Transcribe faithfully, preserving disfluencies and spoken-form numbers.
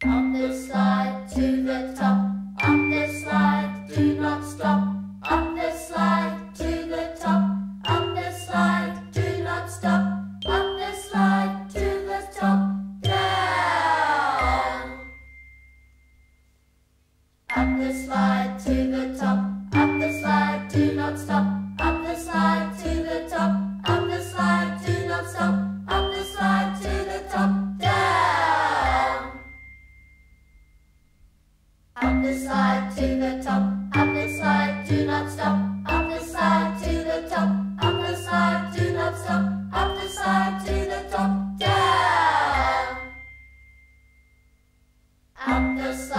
Up the slide to the top, up the slide, do not stop. Up the slide to the top, up the slide, do not stop. Up the slide to the top, down. Up the slide to the top, up the slide, do not stop. Up the slide to the top, up the slide, do not stop. Up the slide to the top, down. Up the slide to the top, up the slide, do not stop. Up the slide to the top, up the slide, do not stop. Up the slide to the top, down. Up the slide.